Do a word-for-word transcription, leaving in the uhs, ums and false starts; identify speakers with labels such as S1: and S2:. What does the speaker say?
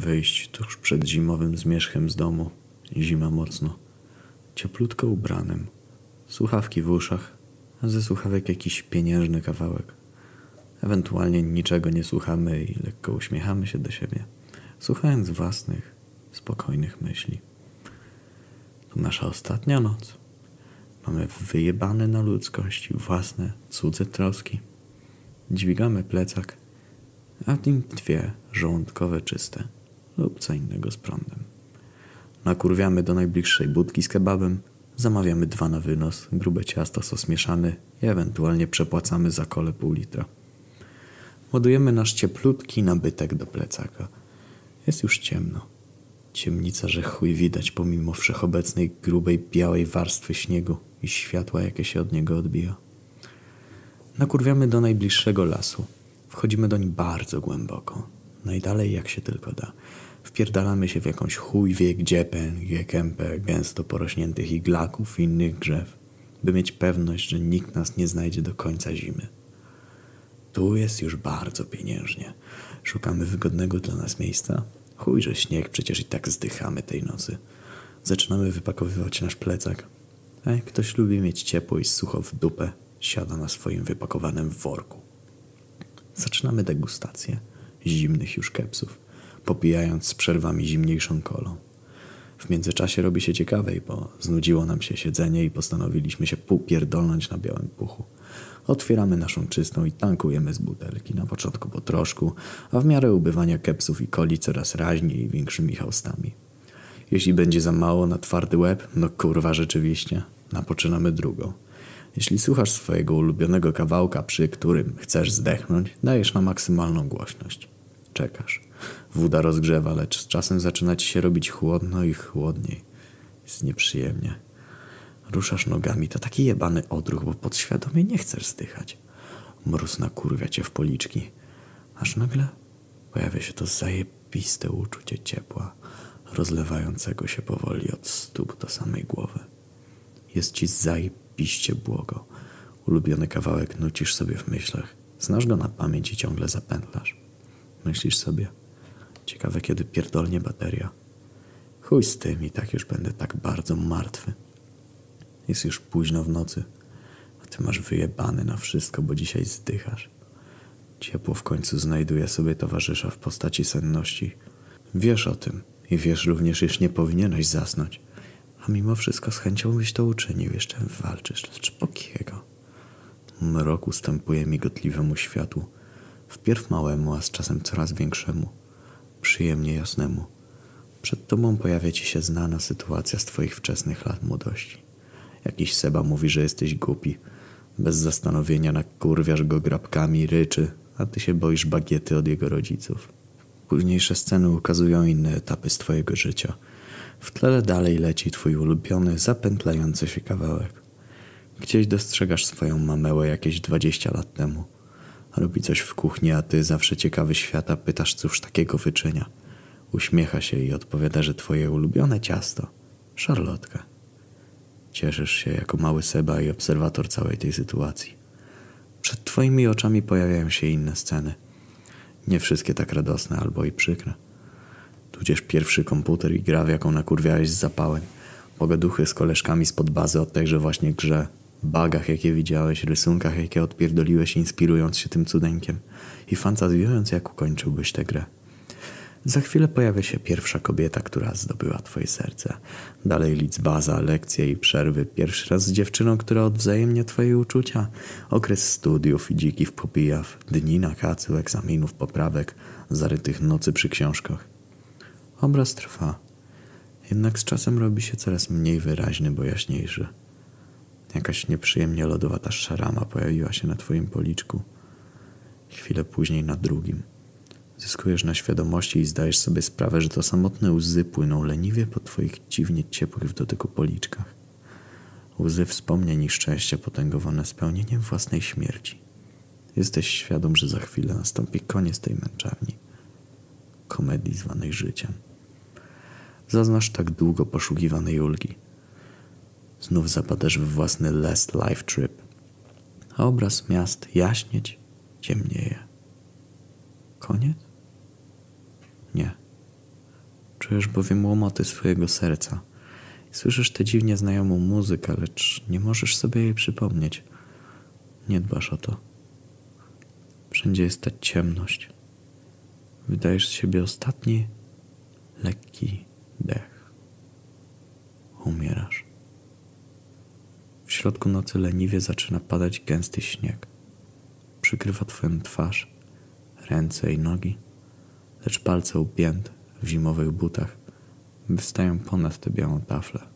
S1: wyjść tuż przed zimowym zmierzchem z domu. Zima mocno. Cieplutko ubranym. Słuchawki w uszach, a ze słuchawek jakiś pieniężny kawałek. Ewentualnie niczego nie słuchamy i lekko uśmiechamy się do siebie, słuchając własnych, spokojnych myśli. To nasza ostatnia noc. Mamy wyjebane na ludzkość własne, cudze troski. Dźwigamy plecak, a w nim dwie żołądkowe czyste lub co innego z prądem. Nakurwiamy do najbliższej budki z kebabem, zamawiamy dwa na wynos, grube ciasto, sos mieszany i ewentualnie przepłacamy za kole pół litra. Ładujemy nasz cieplutki nabytek do plecaka. Jest już ciemno. Ciemnica, że chuj widać pomimo wszechobecnej grubej, białej warstwy śniegu i światła, jakie się od niego odbija. Nakurwiamy do najbliższego lasu. Wchodzimy doń bardzo głęboko. Najdalej jak się tylko da. Wpierdalamy się w jakąś chuj wie gdzie pęgę, kępę gęsto porośniętych iglaków i innych drzew, by mieć pewność, że nikt nas nie znajdzie do końca zimy. Tu jest już bardzo pieniężnie. Szukamy wygodnego dla nas miejsca. Chuj, że śnieg, przecież i tak zdychamy tej nocy. Zaczynamy wypakowywać nasz plecak. A jak ktoś lubi mieć ciepło i sucho w dupę, siada na swoim wypakowanym worku. Zaczynamy degustację zimnych już kepsów, popijając z przerwami zimniejszą kolą. W międzyczasie robi się ciekawej, bo znudziło nam się siedzenie i postanowiliśmy się półpierdolnąć na białym puchu. Otwieramy naszą czystą i tankujemy z butelki, na początku po troszku, a w miarę ubywania kepsów i coli coraz raźniej i większymi haustami. Jeśli będzie za mało na twardy łeb, no kurwa rzeczywiście, napoczynamy drugą. Jeśli słuchasz swojego ulubionego kawałka, przy którym chcesz zdechnąć, dajesz na maksymalną głośność. Czekasz. Woda rozgrzewa, lecz z czasem zaczyna ci się robić chłodno i chłodniej. Jest nieprzyjemnie. Ruszasz nogami, to taki jebany odruch, bo podświadomie nie chcesz zdychać. Mróz nakurwia cię w policzki. Aż nagle pojawia się to zajebiste uczucie ciepła, rozlewającego się powoli od stóp do samej głowy. Jest ci zajebiście błogo. Ulubiony kawałek nucisz sobie w myślach. Znasz go na pamięć i ciągle zapętlasz. Myślisz sobie, ciekawe kiedy pierdolnie bateria. Chuj z tym, i tak już będę tak bardzo martwy. Jest już późno w nocy, a ty masz wyjebany na wszystko, bo dzisiaj zdychasz. Ciepło w końcu znajduje sobie towarzysza w postaci senności. Wiesz o tym i wiesz również, iż nie powinieneś zasnąć, a mimo wszystko z chęcią byś to uczynił, jeszcze walczysz, lecz po kiego? Mrok ustępuje migotliwemu światłu, wpierw małemu, a z czasem coraz większemu, przyjemnie jasnemu. Przed tobą pojawia ci się znana sytuacja z twoich wczesnych lat młodości. Jakiś Seba mówi, że jesteś głupi. Bez zastanowienia nakurwiasz go grabkami, ryczy, a ty się boisz bagiety od jego rodziców. Późniejsze sceny ukazują inne etapy z twojego życia. W tle dalej leci twój ulubiony, zapętlający się kawałek. Gdzieś dostrzegasz swoją mamełę jakieś dwadzieścia lat temu. Robi coś w kuchni, a ty, zawsze ciekawy świata, pytasz, cóż takiego wyczynia. Uśmiecha się i odpowiada, że twoje ulubione ciasto. Szarlotka. Cieszysz się jako mały Seba i obserwator całej tej sytuacji. Przed twoimi oczami pojawiają się inne sceny. Nie wszystkie tak radosne albo i przykre. Tudzież pierwszy komputer i gra, w jaką nakurwiałeś z zapałem. Pogaduchy z koleżkami spod bazy o tejże właśnie grze. Bagach, jakie widziałeś, rysunkach, jakie odpierdoliłeś, inspirując się tym cudeńkiem i fantazjując, jak ukończyłbyś tę grę. Za chwilę pojawia się pierwsza kobieta, która zdobyła twoje serce. Dalej liczbaza, lekcje i przerwy. Pierwszy raz z dziewczyną, która odwzajemnia twoje uczucia. Okres studiów i dzikich popijaw. Dni na kacu, egzaminów, poprawek, zarytych nocy przy książkach. Obraz trwa. Jednak z czasem robi się coraz mniej wyraźny, bo jaśniejszy. Jakaś nieprzyjemnie lodowata szarama pojawiła się na twoim policzku. Chwilę później na drugim. Zyskujesz na świadomości i zdajesz sobie sprawę, że to samotne łzy płyną leniwie po twoich dziwnie ciepłych w dotyku policzkach. Łzy wspomnień i szczęścia potęgowane spełnieniem własnej śmierci. Jesteś świadom, że za chwilę nastąpi koniec tej męczarni. Komedii zwanej życiem. Zaznasz tak długo poszukiwanej ulgi. Znów zapadasz w własny last life trip, a obraz miast jaśnieć ciemnieje. Koniec? Nie. Czujesz bowiem łomoty swojego serca. Słyszysz tę dziwnie znajomą muzykę, lecz nie możesz sobie jej przypomnieć. Nie dbasz o to. Wszędzie jest ta ciemność. Wydajesz z siebie ostatni, lekki dech. Umierasz. W środku nocy leniwie zaczyna padać gęsty śnieg. Przykrywa twoją twarz, ręce i nogi, lecz palce upięte w zimowych butach wystają ponad tę białą taflę.